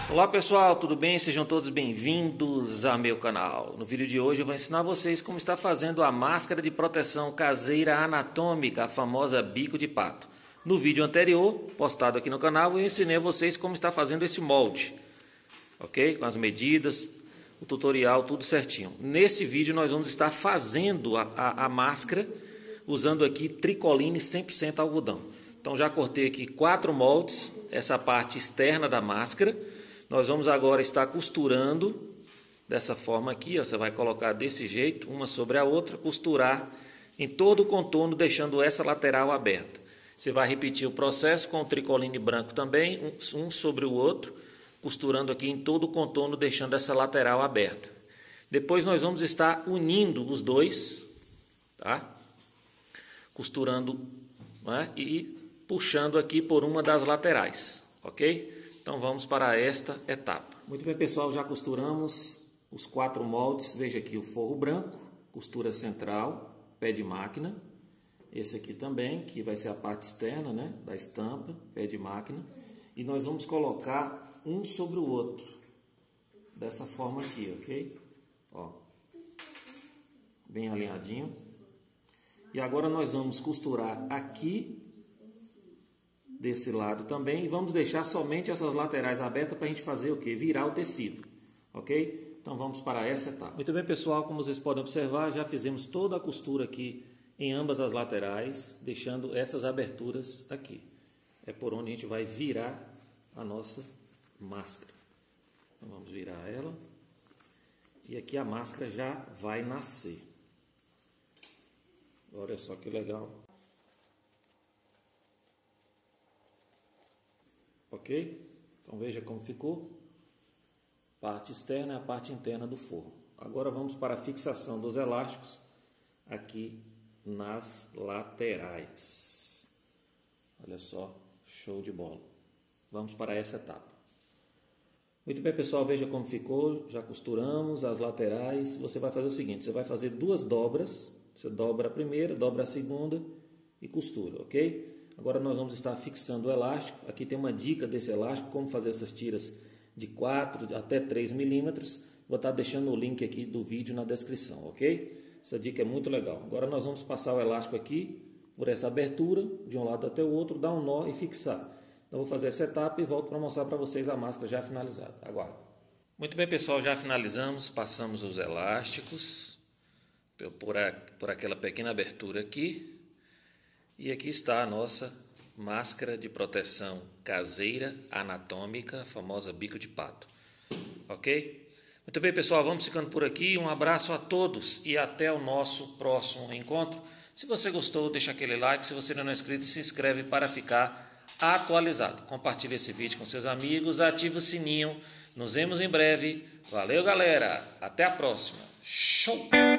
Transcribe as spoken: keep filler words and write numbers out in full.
Olá pessoal, tudo bem? Sejam todos bem-vindos ao meu canal. No vídeo de hoje eu vou ensinar vocês como está fazendo a máscara de proteção caseira anatômica, a famosa bico de pato. No vídeo anterior, postado aqui no canal, eu ensinei a vocês como está fazendo esse molde, ok? Com as medidas, o tutorial, tudo certinho. Nesse vídeo nós vamos estar fazendo a, a, a máscara usando aqui tricoline cem por cento algodão. Então já cortei aqui quatro moldes, essa parte externa da máscara. Nós vamos agora estar costurando dessa forma aqui, ó. Você vai colocar desse jeito, uma sobre a outra, costurar em todo o contorno, deixando essa lateral aberta. Você vai repetir o processo com o tricoline branco também, um sobre o outro, costurando aqui em todo o contorno, deixando essa lateral aberta. Depois nós vamos estar unindo os dois, tá? Costurando, né? E puxando aqui por uma das laterais, ok? Então vamos para esta etapa. Muito bem pessoal, já costuramos os quatro moldes. Veja aqui o forro branco, costura central, pé de máquina. Esse aqui também, que vai ser a parte externa, né, da estampa, pé de máquina. E nós vamos colocar um sobre o outro, dessa forma aqui, ok? Ó, bem alinhadinho. E agora nós vamos costurar aqui desse lado também, e vamos deixar somente essas laterais abertas para a gente fazer o que? Virar o tecido, ok? Então vamos para essa etapa. Muito bem pessoal, como vocês podem observar, já fizemos toda a costura aqui em ambas as laterais, deixando essas aberturas aqui. É por onde a gente vai virar a nossa máscara. Então vamos virar ela, e aqui a máscara já vai nascer. Olha só que legal. Ok? Então veja como ficou. Parte externa é a parte interna do forro. Agora vamos para a fixação dos elásticos aqui nas laterais. Olha só, show de bola. Vamos para essa etapa. Muito bem pessoal, veja como ficou. Já costuramos as laterais. Você vai fazer o seguinte, você vai fazer duas dobras. Você dobra a primeira, dobra a segunda e costura, ok? Agora nós vamos estar fixando o elástico. Aqui tem uma dica desse elástico, como fazer essas tiras de quatro até três milímetros. Vou estar deixando o link aqui do vídeo na descrição, ok? Essa dica é muito legal. Agora nós vamos passar o elástico aqui por essa abertura, de um lado até o outro, dar um nó e fixar. Então vou fazer essa etapa e volto para mostrar para vocês a máscara já finalizada. Aguardo. Muito bem pessoal, já finalizamos, passamos os elásticos por, a, por aquela pequena abertura aqui. E aqui está a nossa máscara de proteção caseira anatômica, a famosa bico de pato. Ok? Muito bem, pessoal, vamos ficando por aqui. Um abraço a todos e até o nosso próximo encontro. Se você gostou, deixa aquele like. Se você não é inscrito, se inscreve para ficar atualizado. Compartilhe esse vídeo com seus amigos, ative o sininho. Nos vemos em breve. Valeu, galera. Até a próxima. Show!